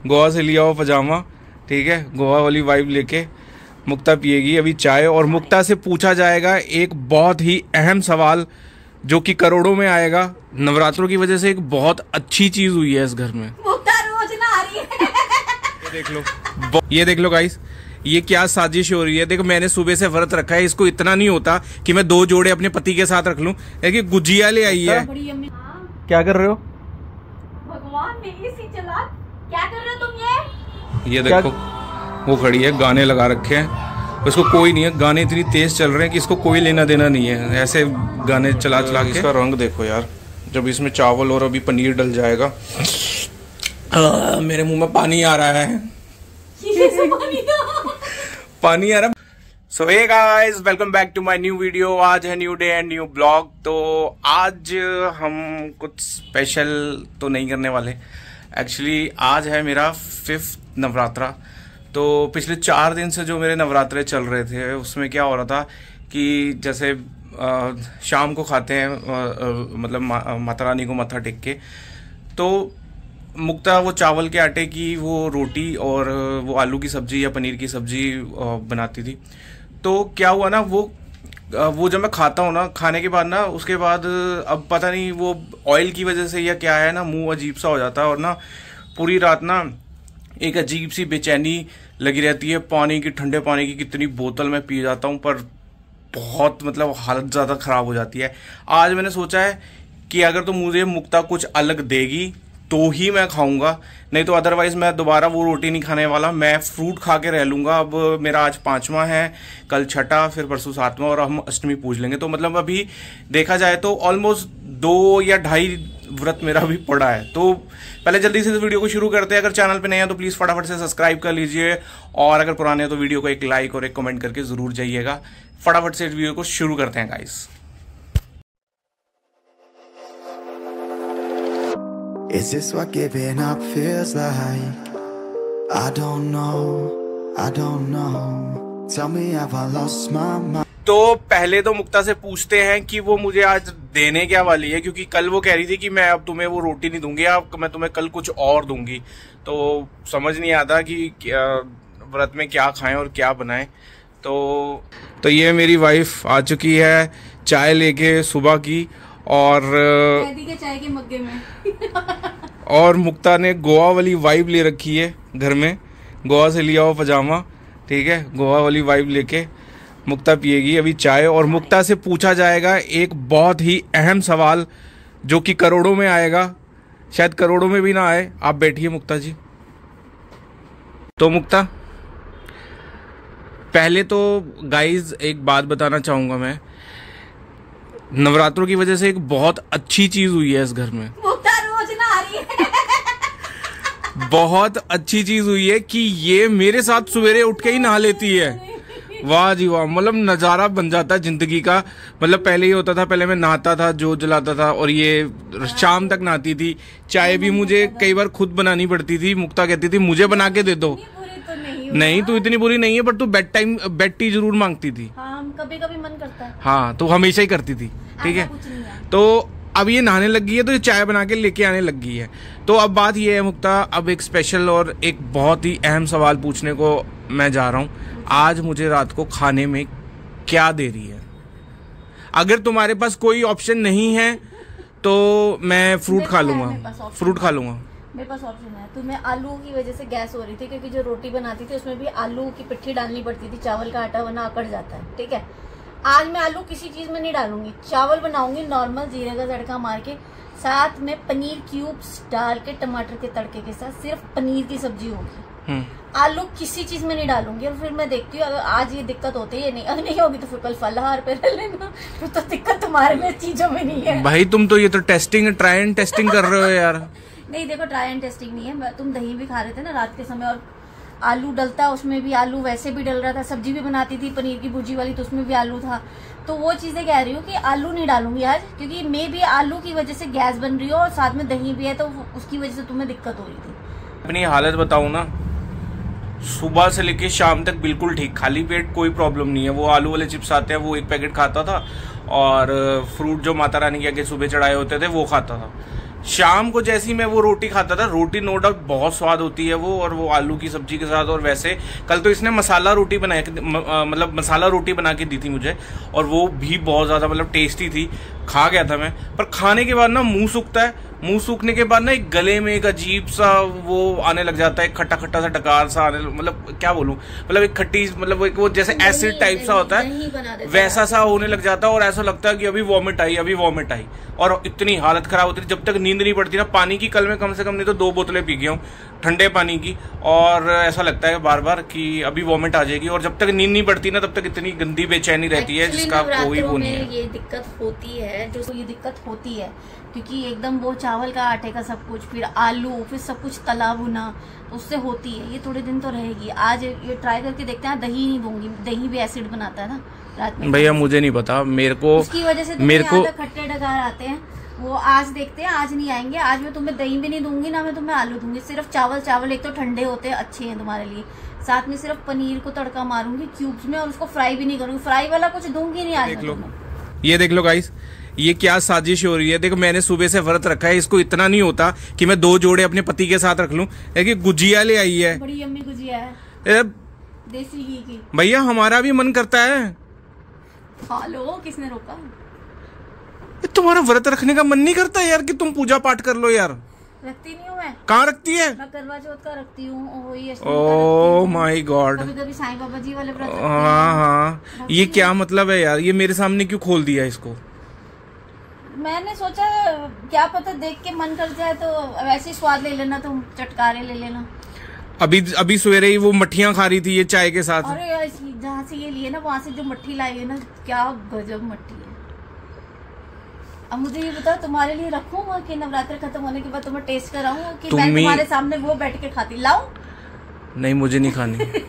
गोवा से लिया हुआ पजामा, ठीक है, गोवा वाली वाइब लेके मुक्ता पिएगी अभी चाय। और मुक्ता से पूछा जाएगा एक बहुत ही अहम सवाल जो कि करोड़ों में आएगा। नवरात्रों की वजह से एक बहुत अच्छी चीज हुई है इस घर में। मुक्ता रोज ना आ रही है। ये देख लो गाइस, ये क्या साजिश हो रही है। देखो मैंने सुबह से व्रत रखा है, इसको इतना नहीं होता कि मैं 2 जोड़े अपने पति के साथ रख लूं। देखिए गुजिया ले आई है। क्या कर रहे हो? भगवान ने एसी चला, क्या कर रहे हो तुम? ये देखो वो खड़ी है, गाने लगा रखे हैं, इसको कोई नहीं है। गाने इतनी तेज चल रहे हैं कि इसको कोई लेना देना नहीं है, ऐसे गाने चला चला के। इसका रंग देखो यार, जब इसमें चावल और अभी पनीर डल जाएगा। मेरे मुंह में पानी आ रहा है। पानी आ रहा। So hey guys, welcome back to my new video. आज है new day and new blog. तो आज हम कुछ स्पेशल तो नहीं करने वाले। एक्चुअली आज है मेरा 5th नवरात्रा। तो पिछले 4 दिन से जो मेरे नवरात्रे चल रहे थे उसमें क्या हो रहा था कि जैसे शाम को खाते हैं, मतलब माता रानी को मत्था टेक के, तो मुक्ता वो चावल के आटे की वो रोटी और वो आलू की सब्जी या पनीर की सब्जी बनाती थी। तो क्या हुआ ना, वो जब मैं खाता हूँ ना, खाने के बाद ना, उसके बाद अब पता नहीं वो ऑयल की वजह से या क्या है ना, मुंह अजीब सा हो जाता है और ना पूरी रात ना एक अजीब सी बेचैनी लगी रहती है। पानी की, ठंडे पानी की कितनी बोतल मैं पी जाता हूँ, पर बहुत मतलब हालत ज़्यादा ख़राब हो जाती है। आज मैंने सोचा है कि अगर तो मुझे मुक्ता कुछ अलग देगी तो ही मैं खाऊंगा, नहीं तो अदरवाइज मैं दोबारा वो रोटी नहीं खाने वाला। मैं फ्रूट खा के रह लूंगा। अब मेरा आज 5वां है, कल 6ठा, फिर परसों 7वां और हम अष्टमी पूज लेंगे। तो मतलब अभी देखा जाए तो ऑलमोस्ट 2 या 2.5 व्रत मेरा भी पड़ा है। तो पहले जल्दी से इस वीडियो को शुरू करते हैं। अगर चैनल पे नए हैं तो प्लीज फटाफट से सब्सक्राइब कर लीजिए, और अगर पुराने हैं तो वीडियो को एक लाइक और एक कमेंट करके जरूर जाइएगा। फटाफट से इस वीडियो को शुरू करते हैं guys. Is this what giving up feels like? I don't know. Tell me have I lost my mind? तो पहले तो मुक्ता से पूछते हैं कि वो मुझे आज देने क्या वाली है, क्योंकि कल वो कह रही थी कि मैं अब तुम्हें वो रोटी नहीं दूंगी, अब मैं तुम्हें कल कुछ और दूंगी। तो समझ नहीं आता कि व्रत में क्या खाएं और क्या बनाएं। तो ये मेरी वाइफ आ चुकी है चाय लेके सुबह की, और के चाय के मग्गे में और मुक्ता ने गोवा वाली वाइब ले रखी है घर में, गोवा से लिया हुआ पजामा, ठीक है, गोवा वाली वाइब लेके मुक्ता पिएगी अभी चाय। और मुक्ता से पूछा जाएगा एक बहुत ही अहम सवाल जो कि करोड़ों में आएगा, शायद करोड़ों में भी ना आए। आप बैठिए मुक्ता जी। तो मुक्ता, पहले तो गाइज एक बात बताना चाहूंगा मैं, नवरात्रों की वजह से एक बहुत अच्छी चीज हुई है इस घर में। मुक्ता रोज ना आ रही है। बहुत अच्छी चीज हुई है कि ये मेरे साथ सवेरे उठ के ही नहा लेती है। वाह जी वाह, मतलब नजारा बन जाता है जिंदगी का। मतलब पहले ही होता था, पहले मैं नहाता था, जोत जलाता था, और ये शाम तक नहाती थी। चाय भी मुझे कई बार खुद बनानी पड़ती थी। मुक्ता कहती थी मुझे बना के दे दो। नहीं तू इतनी बुरी नहीं है, पर तू बेड टी जरूर मांगती थी। कभी कभी मन करता है। हाँ, तो हमेशा ही करती थी, ठीक है। तो अब ये नहाने लग गई है, तो ये चाय बना के लेके आने लग गई है। तो अब बात ये है मुक्ता, अब एक स्पेशल और एक बहुत ही अहम सवाल पूछने को मैं जा रहा हूँ। आज मुझे रात को खाने में क्या दे रही है? अगर तुम्हारे पास कोई ऑप्शन नहीं है तो मैं फ्रूट खा लूंगा, फ्रूट खा लूंगा। मेरे पास ऑप्शन है। तो मैं आलू की वजह से गैस हो रही थी, क्योंकि जो रोटी बनाती थी उसमें भी आलू की पिट्ठी डालनी पड़ती थी, चावल का आटा वरना अकड़ जाता है, ठीक है। आज मैं आलू किसी चीज में नहीं डालूंगी, चावल बनाऊंगी नॉर्मल जीरे का तड़का मार के, साथ में पनीर क्यूब्स डाल के टमाटर के तड़के के साथ सिर्फ पनीर की सब्जी होगी। आलू किसी चीज में नहीं डालूंगी। और फिर मैं देखती हूँ अगर आज ये दिक्कत होती है, नहीं अगर नहीं होगी तो फिर कल फलाहार पे रह लेना। फिर तो दिक्कत तुम्हारे में चीजों में नहीं है। भाई तुम तो ये तो ट्राई एंड टेस्टिंग कर रहे हो यार। नहीं देखो, ट्राई एंड टेस्टिंग नहीं है। तुम दही भी खा रहे थे ना रात के समय, और आलू डलता उसमें भी, आलू वैसे भी डल रहा था। सब्जी भी बनाती थी पनीर की भुजी वाली, तो उसमें भी आलू था। तो वो चीजें कह रही हूँ कि आलू नहीं डालूंगी आज, क्योंकि मे भी आलू की वजह से गैस बन रही हो और साथ में दही भी है, तो उसकी वजह से तुम्हें दिक्कत हो रही थी। अपनी हालत बताऊं ना, सुबह से लेके शाम तक बिल्कुल ठीक, खाली पेट, कोई प्रॉब्लम नहीं है। वो आलू वाले चिप्स आते हैं, वो 1 पैकेट खाता था, और फ्रूट जो माता रानी के आगे सुबह चढ़ाए होते थे वो खाता था। शाम को जैसी मैं वो रोटी खाता था, रोटी नो डाउट बहुत स्वाद होती है वो, और वो आलू की सब्जी के साथ। और वैसे कल तो इसने मसाला रोटी बनाया, मतलब मसाला रोटी बना के दी थी मुझे, और वो भी बहुत ज़्यादा मतलब टेस्टी थी। खा गया था मैं, पर खाने के बाद ना मुंह सूखता है। मुंह सूखने के बाद ना एक गले में एक अजीब सा वो आने लग जाता है, खट्टा खट्टा सा डकार सा आने, मतलब क्या बोलूं, मतलब एक खट्टी, मतलब एक वो जैसे एसिड टाइप सा होता है वैसा सा होने लग जाता है। और ऐसा लगता है कि अभी वॉमिट आई, अभी वॉमिट आई। और इतनी हालत खराब होती है जब तक नींद नहीं पड़ती ना। पानी की कल में कम से कम नहीं तो 2 बोतलें पी गया हूँ ठंडे पानी की, और ऐसा लगता है बार बार कि अभी वॉमिट आ जाएगी। और जब तक नींद नहीं पड़ती ना तब तक इतनी गंदी बेचैनी रहती है जिसका कोई वो नहीं है। ये दिक्कत होती है, जो ये दिक्कत होती है क्योंकि एकदम वो चावल का आटे का सब कुछ, फिर आलू, फिर सब कुछ तला भुना, तो उससे होती है। ये थोड़े दिन तो रहेगी। आज ये ट्राई करके देखते हैं। दही नहीं दूंगी, दही भी एसिड बनाता है ना रात में। भैया मुझे नहीं पता, मेरे को उसकी वजह से मेरे को खट्टे डकार आते हैं। वो आज देखते हैं, आज नहीं आएंगे। आज मैं तुम्हें दही भी नहीं दूंगी, ना मैं तुम्हें आलू दूंगी। सिर्फ चावल एक तो ठंडे होते हैं, अच्छे हैं तुम्हारे लिए। साथ में सिर्फ पनीर को तड़का मारूंगी क्यूब्स में, और उसको फ्राई भी नहीं करूंगी। फ्राई वाला कुछ दूंगी नहीं आज। ये देख लो गाइस, ये क्या साजिश हो रही है। देखो मैंने सुबह से व्रत रखा है, इसको इतना नहीं होता कि मैं 2 जोड़े अपने पति के साथ रख लूं। गुजिया ले आई है, बड़ी यम्मी गुजिया है देसी घी की। भैया हमारा भी मन करता है। खा लो, किसने रोका? तुम्हारा व्रत रखने का मन नहीं करता यार कि तुम पूजा पाठ कर लो यार? रखती नहीं हूँ मैं। कहाँ रखती है? मैं करवा चौथ का रखती हूँ। Oh my God. कभी कभी साईं बाबा जी वाले व्रत। हाँ, ये क्या मतलब है यार? ये मेरे सामने क्यों खोल दिया इसको? मैंने सोचा क्या पता देख के मन कर जाए तो वैसे स्वाद ले लेना, तुम चटकारे ले लेना। अभी सवेरे ही वो मट्ठियाँ खा रही थी ये चाय के साथ। अरे जहाँ से ये लिए ना, वहाँ से जो मट्ठी लाई है ना, क्या गजब मट्ठी है। अब मुझे ये बताओ, तुम्हारे लिए रखूं कि नवरात्र खत्म होने के बाद तुम्हें टेस्ट कराऊं कि मैं तुम्हारे सामने वो बैठ के खाती? लाऊं? नहीं, मुझे नहीं खानी।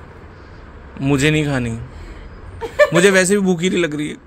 मुझे नहीं खानी। मुझे वैसे भी भूखी नहीं लग रही है।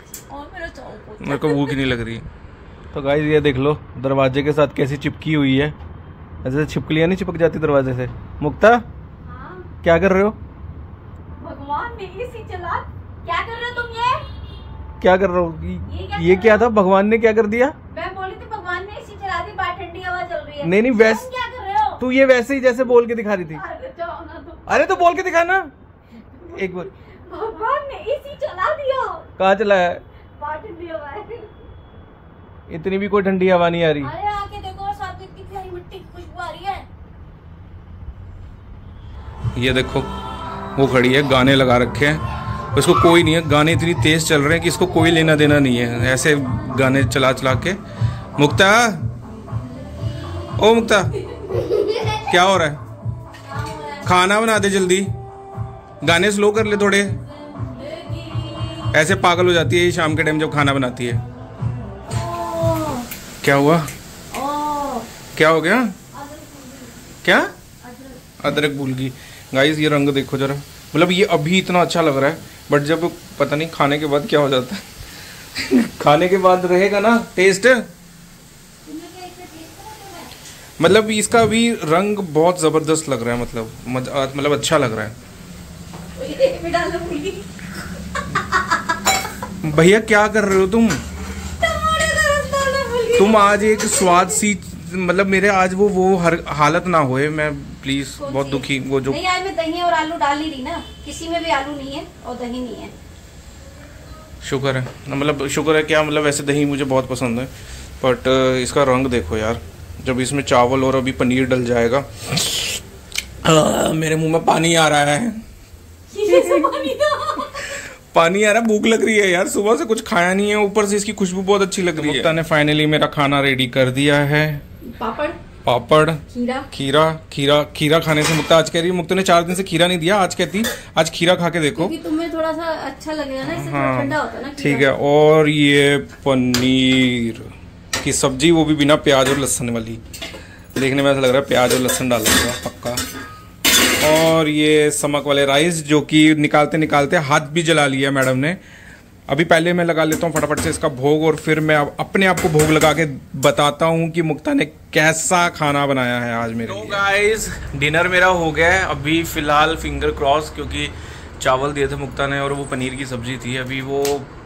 मेरे को भूख नहीं लग रही। तो गाइस ये देख लो, दरवाजे के साथ कैसी चिपकी हुई है। ऐसे छिपकलियां नहीं चिपक जाती दरवाजे से। मुक्ता, हाँ? क्या कर रहे हो? भगवान ने एसी चला। क्या कर रहे हो तुम? ये क्या कर रहे हो? ये क्या था? भगवान ने क्या कर दिया? मैं बोली थी भगवान ने एसी चला दी, बाहर ठंडी हवा चल रही है। नहीं वैसे क्या कर रहे हो? तू ये वैसे ही जैसे बोल के दिखा रही थी। अरे तो बोल के दिखाना एक बार। भगवान ने एसी चला दिया। कहाँ चलाया? इतनी भी कोई ठंडी हवा नहीं आ रही। अरे आके देखो, साथ में कितनी हरी मिट्टी की खुशबू आ रही है। ये देखो वो खड़ी है, गाने लगा रखे हैं, उसको कोई नहीं है। गाने इतनी तेज चल रहे हैं कि इसको कोई लेना देना नहीं है। ऐसे गाने चला चला के। मुक्ता, ओ मुक्ता, क्या हो रहा है? खाना बना दे जल्दी, गाने स्लो कर ले थोड़े। ऐसे पागल हो जाती है शाम के टाइम जब खाना बनाती है। क्या हुआ? क्या हो गया? क्या? अदरक भूल गई। गाइस ये रंग देखो जरा, मतलब ये अभी इतना अच्छा लग रहा है, बट जब पता नहीं खाने के बाद क्या हो जाता है। खाने के बाद रहेगा ना टेस्ट। मतलब इसका भी रंग बहुत जबरदस्त लग रहा है, मतलब अच्छा लग रहा है। भैया क्या कर रहे हो तुम? तुम आज एक स्वाद सी, मतलब मेरे आज वो हर हालत ना होए। मैं प्लीज बहुत दुखी। वो जो नहीं, आज मैं दही और आलू डाल ही रही ना, किसी में भी आलू नहीं है और दही नहीं है। शुक्र है, मतलब शुक्र है क्या, मतलब वैसे दही मुझे बहुत पसंद है, बट इसका रंग देखो यार। जब इसमें चावल और अभी पनीर डल जाएगा, मेरे मुंह में पानी आ रहा है। पानी आ रहा है, भूख लग रही है यार, सुबह से कुछ खाया नहीं है, ऊपर से इसकी खुशबू बहुत अच्छी लग रही है। मुक्ता ने फाइनली मेरा खाना रेडी कर दिया है। पापड़, खीरा खाने से मुक्ता आज कह रही है, मुक्ता ने 4 दिन से खीरा नहीं दिया, आज कहती आज खीरा खा के देखो, तुम्हें थोड़ा सा अच्छा लगेगा ना, इससे हाँ, ठंडा होता है ना। ठीक है। और ये पनीर की सब्जी, वो भी बिना प्याज और लहसुन वाली। देखने में ऐसा लग रहा है प्याज और लहसुन डाला होगा पक्का। और ये समक वाले राइस, जो कि निकालते निकालते हाथ भी जला लिया मैडम ने। अभी पहले मैं लगा लेता हूँ फटाफट से इसका भोग, और फिर मैं अपने आप को भोग लगा के बताता हूँ कि मुक्ता ने कैसा खाना बनाया है आज मेरे लिए। तो गाइस डिनर मेरा हो गया है अभी फिलहाल, फिंगर क्रॉस, क्योंकि चावल दिए थे मुक्ता ने और वो पनीर की सब्जी थी। अभी वो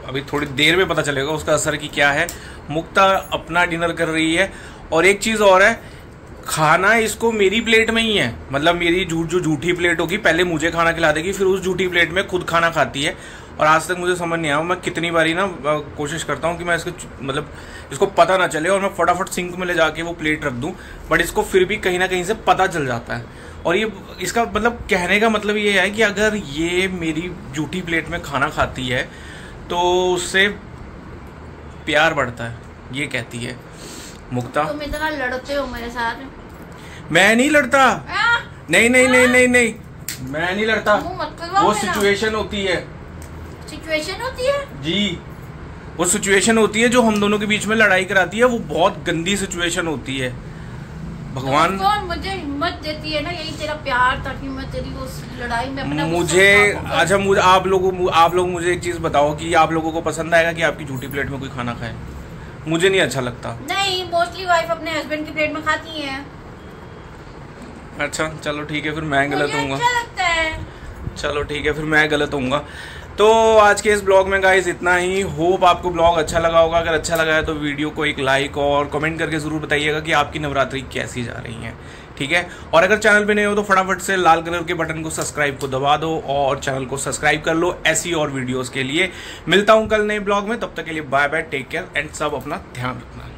अभी थोड़ी देर में पता चलेगा उसका असर कि क्या है। मुक्ता अपना डिनर कर रही है, और एक चीज़ और है, खाना इसको मेरी प्लेट में ही है। मतलब मेरी जो झूठी प्लेट होगी पहले मुझे खाना खिला देगी, फिर उस झूठी प्लेट में खुद खाना खाती है। और आज तक मुझे समझ नहीं आया, मैं कितनी बारी ना कोशिश करता हूँ कि मैं इसको मतलब इसको पता ना चले और मैं फटाफट सिंक में ले जाके वो प्लेट रख दूँ, बट इसको फिर भी कहीं ना कहीं से पता चल जाता है। और ये इसका मतलब कहने का मतलब ये है कि अगर ये मेरी झूठी प्लेट में खाना खाती है तो उससे प्यार बढ़ता है, ये कहती है मुक्ता। तुम इतना लड़ते हो मेरे साथ। मैं नहीं लड़ता, नहीं नहीं नहीं नहीं नहीं, मैं नहीं लड़ता, वो सिचुएशन होती है। सिचुएशन होती है जी, वो सिचुएशन होती है जो हम दोनों के बीच में लड़ाई कराती है। वो बहुत गंदी सिचुएशन होती है। भगवान तो मुझे हिम्मत देती है ना, यही तेरा प्यार था कि मैं तेरी उस लड़ाई में अपना मुझे अच्छा मुझे आप लोग मुझे एक चीज बताओ कि आप लोगों को पसंद आएगा कि आपकी झूठी प्लेट में कोई खाना खाए? मुझे नहीं अच्छा लगता। नहीं, मोस्टली वाइफ अपने हस्बैंड की प्लेट में खाती है। अच्छा चलो ठीक है, फिर मैं गलत हूँगा। अच्छा लगता है। चलो ठीक है, फिर मैं गलत हूँगा। तो आज के इस ब्लॉग में गाइस इतना ही। होप आपको ब्लॉग अच्छा लगा होगा। अगर अच्छा लगा है तो वीडियो को एक लाइक और कमेंट करके ज़रूर बताइएगा कि आपकी नवरात्रि कैसी जा रही है, ठीक है। और अगर चैनल पे नए हो तो फटाफट से लाल कलर के बटन को सब्सक्राइब को दबा दो और चैनल को सब्सक्राइब कर लो ऐसी और वीडियोज़ के लिए। मिलता हूँ कल नए ब्लॉग में, तब तक के लिए bye bye, take care and सब अपना ध्यान रखना।